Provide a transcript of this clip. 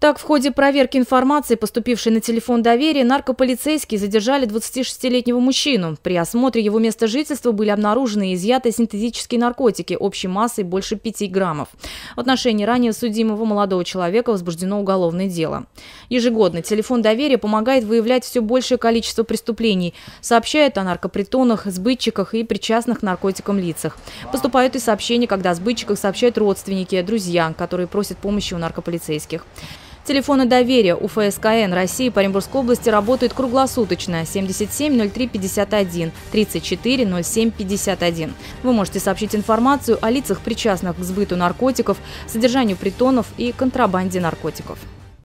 Так, в ходе проверки информации, поступившей на телефон доверия, наркополицейские задержали 26-летнего мужчину. При осмотре его места жительства были обнаружены и изъяты синтетические наркотики общей массой больше 5 граммов. В отношении ранее судимого молодого человека возбуждено уголовное дело. Ежегодно телефон доверия помогает выявлять все большее количество преступлений, сообщает о наркопритонах, сбытчиках и причастных к наркотикам лицах. Поступают и сообщения, когда о сбытчиках сообщают родственники, друзья, которые просят помощи у наркополицейских. Телефоны доверия УФСКН России по Оренбургской области работают круглосуточно 77 03 51 34 07 51. Вы можете сообщить информацию о лицах, причастных к сбыту наркотиков, содержанию притонов и контрабанде наркотиков.